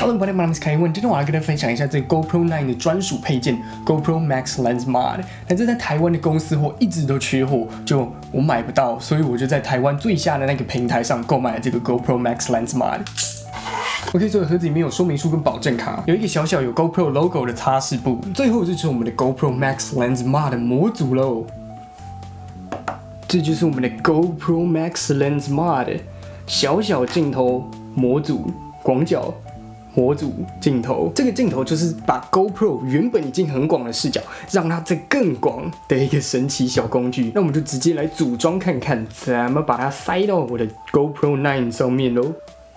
Hello everybody, my name is Kai Wen。今天我来跟大家分享一下这个 GoPro 9的专属配件 GoPro Max Lens Mod。那这在台湾的公司货一直都缺货，就我买不到，所以我就在台湾最下的那个平台上购买了这个 GoPro Max Lens Mod。OK， 这个盒子里面有说明书跟保证卡，有一个小小有 GoPro logo 的擦拭布，最后就是我们的 GoPro Max Lens Mod 的模组喽。这就是我们的 GoPro Max Lens Mod 小小镜头模组广角。模组镜头，这个镜头就是把 GoPro 原本已经很广的视角，让它再更广的一个神奇小工具。那我们就直接来组装看看，怎么把它塞到我的 GoPro 9上面喽。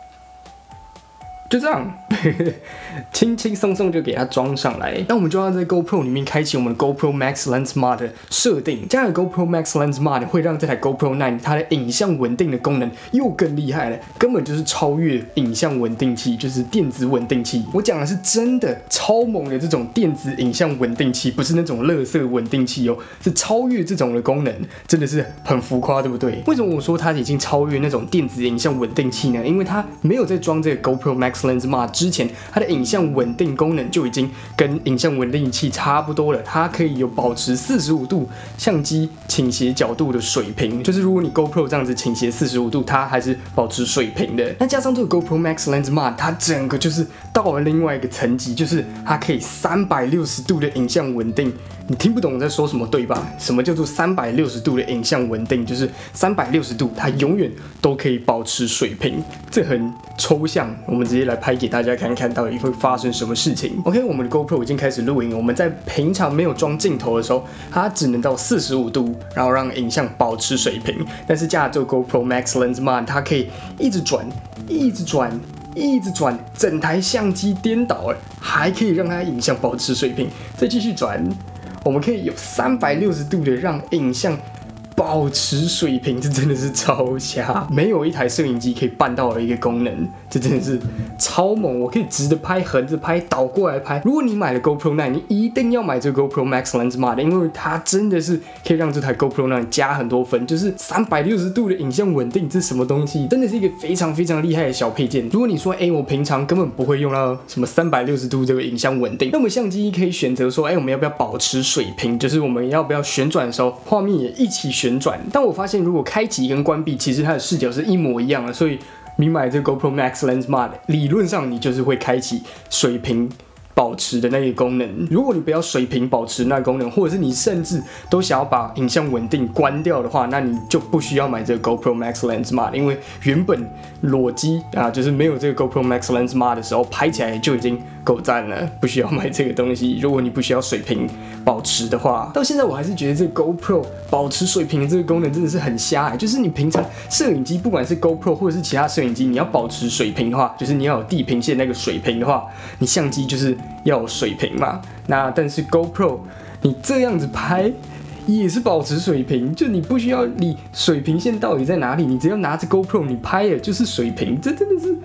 就这样，轻轻松松就给它装上来。那我们就要在 GoPro 里面开启我们的 GoPro Max Lens Mod 的设定。加了 GoPro Max Lens Mod 会让这台 GoPro 9它的影像稳定的功能又更厉害了，根本就是超越影像稳定器，就是电子稳定器。我讲的是真的超猛的这种电子影像稳定器，不是那种垃圾稳定器哦，是超越这种的功能，真的是很浮夸，对不对？为什么我说它已经超越那种电子影像稳定器呢？因为它没有在装这个 GoPro Max Lens Mod 之前，它的影像稳定功能就已经跟影像稳定器差不多了。它可以有保持45度相机倾斜角度的水平，就是如果你 GoPro 这样子倾斜45度，它还是保持水平的。那加上这个 GoPro Max Lens Mod， 它整个就是到了另外一个层级，就是它可以360度的影像稳定。你听不懂我在说什么对吧？什么叫做360度的影像稳定？就是360度，它永远都可以保持水平。这很抽象，我们直接来拍给大家看看到底会发生什么事情。OK， 我们的 GoPro 已经开始录影。我们在平常没有装镜头的时候，它只能到45度，然后让影像保持水平。但是加了这个 GoPro Max Lens Mod， 它可以一直转，一直转。一直转，整台相机颠倒，还可以让它影像保持水平。再继续转，我们可以有360度的让影像保持水平，这真的是超瞎，没有一台摄影机可以办到的一个功能，这真的是超猛。我可以直着拍、横着拍、倒过来拍。如果你买了 GoPro 9，你一定要买这个 GoPro Max Lens Mod， 因为它真的是可以让这台 GoPro 9加很多分，就是360度的影像稳定，这是什么东西？真的是一个非常非常厉害的小配件。如果你说，我平常根本不会用到什么360度这个影像稳定，那么相机可以选择说，我们要不要保持水平？就是我们要不要旋转的时候，画面也一起旋转。但我发现，如果开启跟关闭，其实它的视角是一模一样的，所以你买这个 GoPro Max Lens Mod， 理论上你就是会开启水平保持的那个功能。如果你不要水平保持那个功能，或者是你甚至都想要把影像稳定关掉的话，那你就不需要买这个 GoPro Max Lens Mod， 因为原本裸机就是没有这个 GoPro Max Lens Mod 的时候，拍起来就已经够赞了，不需要买这个东西。如果你不需要水平保持的话，到现在我还是觉得这个 GoPro 保持水平的这个功能真的是很瞎就是你平常摄影机，不管是 GoPro 或者是其他摄影机，你要保持水平的话，就是你要有地平线那个水平的话，你相机就是要有水平嘛。那但是 GoPro 你这样子拍也是保持水平，就你不需要理水平线到底在哪里，你只要拿着 GoPro 你拍的就是水平，这真的是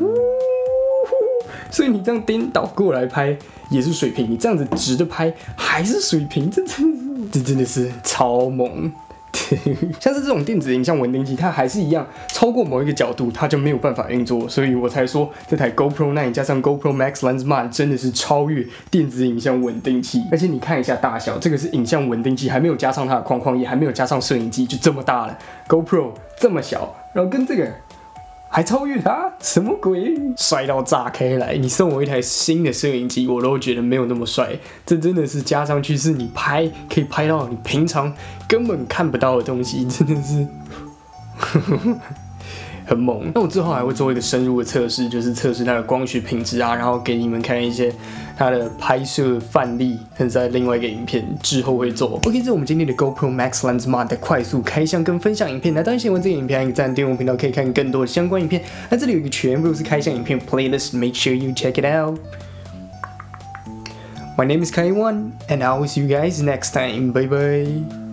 所以你这样颠倒过来拍也是水平，你这样子直着拍还是水平，这真的是超猛。像是这种电子影像稳定器，它还是一样，超过某一个角度它就没有办法运作，所以我才说这台 GoPro 9加上 GoPro Max Lens Mod 真的是超越电子影像稳定器。而且你看一下大小，这个是影像稳定器，还没有加上它的框框，也还没有加上摄影机，就这么大了。GoPro 这么小，然后跟这个还超越它，什么鬼？帅到炸开来！你送我一台新的摄影机，我都觉得没有那么帅。这真的是加上去，是你拍可以拍到你平常根本看不到的东西，真的是很猛。那我之后还会做一个深入的测试，就是测试它的光学品质然后给你们看一些它的拍摄范例，但是在另外一个影片之后会做。OK， 这是我们今天的 GoPro Max Lens Mod 的快速开箱跟分享影片。那当然喜欢这个影片，按个赞，订阅我们频道可以看更多的相关影片。那这里有一个全部都是开箱影片 playlist，make sure you check it out. My name is Kai Wen, and I will see you guys next time. Bye bye.